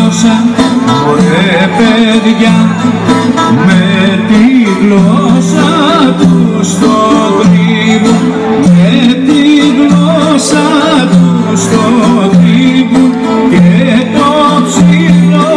γλώσσα, ωραία παιδιά, με τη γλώσσα τους το τρίβουν, με τη γλώσσα τους το τρίβουν και το ψηλό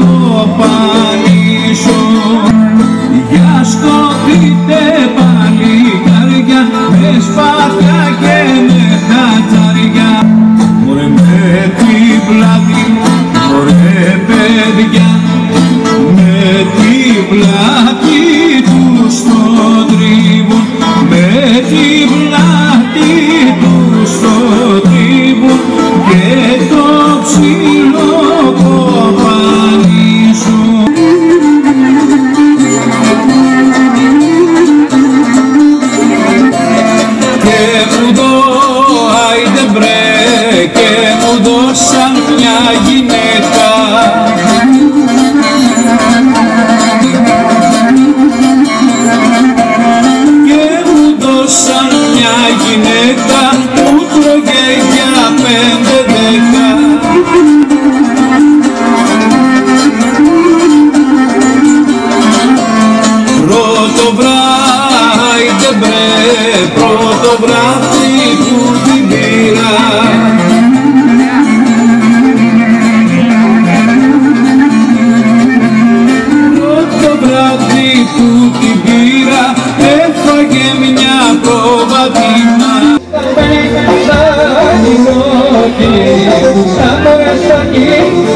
κοπανίσουν. Για σκοτείτε παλικάρια, με σπαθιά και με χατσάρια, μωρέ με την πλάτη, μωρέ παιδιά, με την πλάτη τους το τρίβουν, με την πλάτη τους το τρίβουν και το ψηλό κοπανίσουν. Και μου δω, άιντε μπρε, και μου δώσαν μια γυναίκα, και μου δώσαν μια γυναίκα που τρώγε για 5-10. Πρώτο βράδυ μπρε, πρώτο βράδυ που την πήρα, πρώτο βράδυ που την πήρα, έφαγε μια προβατίνα. Σαν